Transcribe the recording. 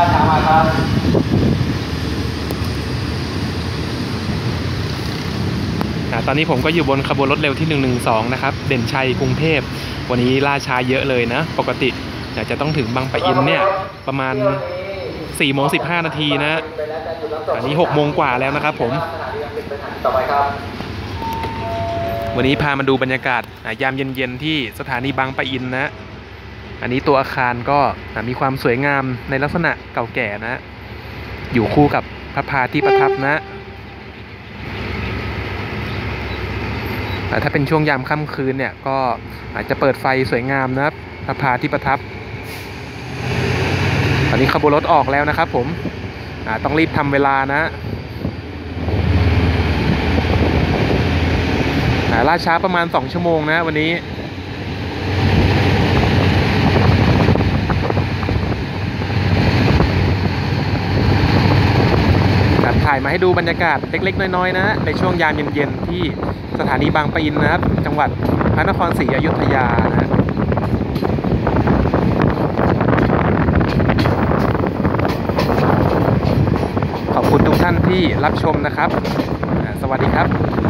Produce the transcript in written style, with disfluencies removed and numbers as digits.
าช้ามาครับตอนนี้ผมก็อยู่บนขบวนรถเร็วที่112นะครับเด่นชัยกรุงเทพวันนี้ล่าช้าเยอะเลยนะปกติอยากจะต้องถึงบางปะอินเนี่ยประมาณ4:15 นาทีนะอันนี้6 โมงกว่าแล้วนะครับผมวันนี้พามาดูบรรยากาศยามเย็นๆที่สถานีบางปะอินนะอันนี้ตัวอาคารก็มีความสวยงามในลักษณะเก่าแก่นะอยู่คู่กับพระพาที่ประทับนะถ้าเป็นช่วงยามค่ำคืนเนี่ยก็อาจจะเปิดไฟสวยงามนะครับพระพาที่ประทับตอนนี้ขบวนรถออกแล้วนะครับผมต้องรีบทำเวลานะล่าช้าประมาณ2 ชั่วโมงนะวันนี้ถ่ายมาให้ดูบรรยากาศเล็กๆน้อยๆนะในช่วงยามเย็นๆที่สถานีบางปะอินนะครับจังหวัดพระนครศรีอยุธยานะขอบคุณทุกท่านที่รับชมนะครับสวัสดีครับ